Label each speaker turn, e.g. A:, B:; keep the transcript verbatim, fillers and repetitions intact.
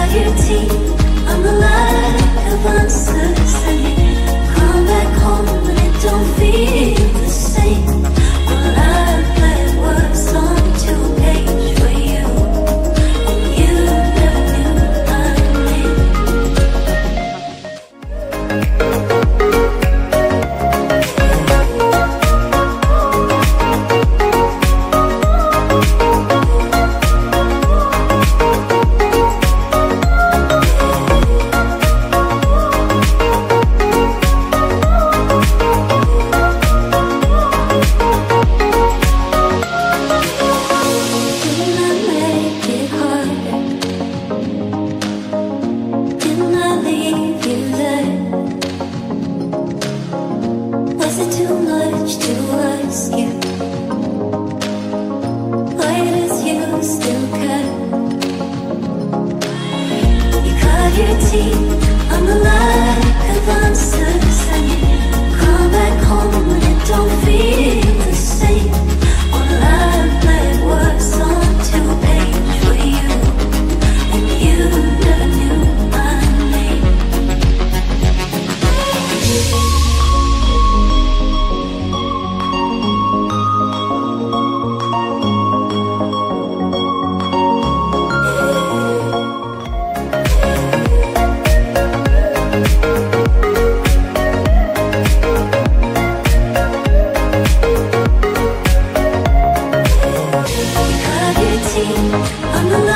A: cut your teeth on the lack of answers, and you come back home and it don't feel the same. Well, I played words onto a page for you, and you never knew my name. I'm the lack of answers, and you come back home when it don't feel the same. Well, I played words onto a page for you, and you never knew my name. I'm the